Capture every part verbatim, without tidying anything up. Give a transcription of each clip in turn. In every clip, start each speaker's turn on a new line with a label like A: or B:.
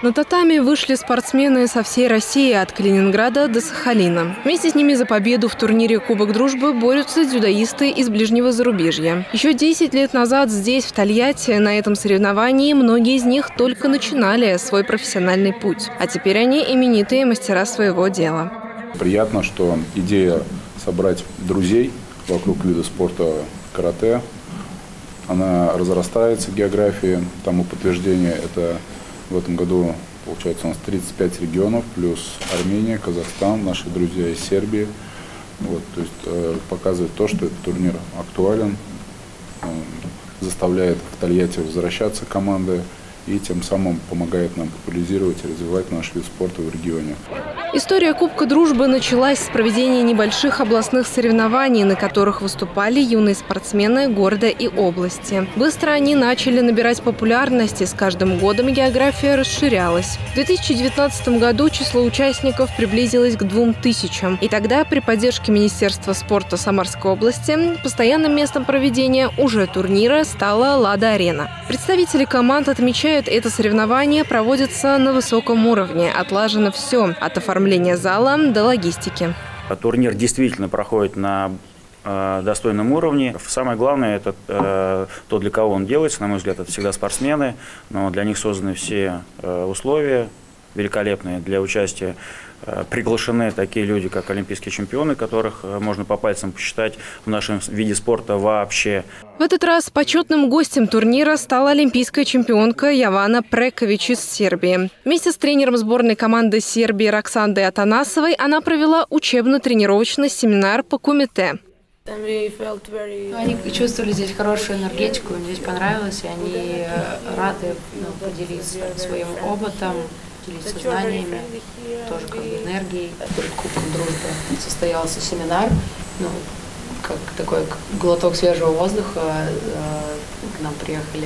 A: На татами вышли спортсмены со всей России, от Калининграда до Сахалина. Вместе с ними за победу в турнире «Кубок дружбы» борются дзюдоисты из ближнего зарубежья. Еще десять лет назад здесь, в Тольятти, на этом соревновании, многие из них только начинали свой профессиональный путь. А теперь они именитые мастера своего дела.
B: Приятно, что идея собрать друзей вокруг вида спорта карате, она разрастается в географии. Тому подтверждение – это в этом году, получается, у нас тридцать пять регионов, плюс Армения, Казахстан, наши друзья из Сербии. Вот, то есть э, показывает то, что этот турнир актуален, э, заставляет в Тольятти возвращаться команды и тем самым помогает нам популяризировать и развивать наш вид спорта в регионе.
A: История Кубка дружбы началась с проведения небольших областных соревнований, на которых выступали юные спортсмены города и области. Быстро они начали набирать популярность, и с каждым годом география расширялась. В две тысячи девятнадцатом году число участников приблизилось к двум тысячам. И тогда при поддержке Министерства спорта Самарской области постоянным местом проведения уже турнира стала «Лада-арена». Представители команд отмечают, это соревнование проводится на высоком уровне. Отлажено все – от оформления зала до логистики.
C: Турнир действительно проходит на э, достойном уровне. Самое главное – это э, то, для кого он делается. На мой взгляд, это всегда спортсмены. Но для них созданы все э, условия великолепные для участия. Приглашены такие люди, как олимпийские чемпионы, которых можно по пальцам посчитать в нашем виде спорта вообще.
A: В этот раз почетным гостем турнира стала олимпийская чемпионка Явана Прекович из Сербии. Вместе с тренером сборной команды Сербии Роксандой Атанасовой она провела учебно-тренировочный семинар по кумите.
D: Они чувствовали здесь хорошую энергетику, им здесь понравилось, и они рады ну, поделиться своим опытом, делиться знаниями, тоже как бы энергией. Перед Кубком дружбы состоялся семинар, ну, как такой глоток свежего воздуха. К нам приехали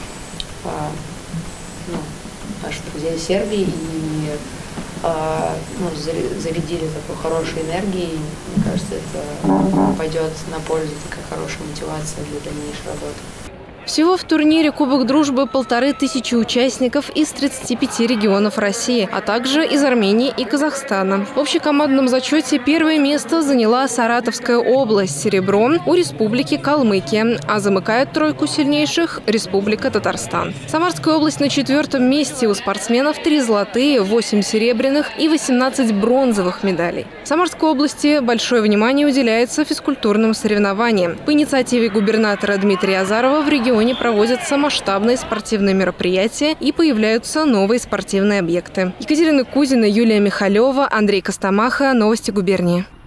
D: ну, наши друзья из Сербии и ну, зарядили такой хорошей энергией. Мне кажется, это пойдет на пользу, такая хорошая мотивация для дальнейшей работы.
A: Всего в турнире «Кубок дружбы» полторы тысячи участников из тридцати пяти регионов России, а также из Армении и Казахстана. В общекомандном зачете первое место заняла Саратовская область, серебро у Республики Калмыкия, а замыкает тройку сильнейших – Республика Татарстан. Самарская область на четвертом месте, у спортсменов три золотые, восемь серебряных и восемнадцать бронзовых медалей. В Самарской области большое внимание уделяется физкультурным соревнованиям. По инициативе губернатора Дмитрия Азарова в регионе проводятся масштабные спортивные мероприятия и появляются новые спортивные объекты. Екатерина Кузина, Юлия Михалева, Андрей Костомаха. Новости губернии.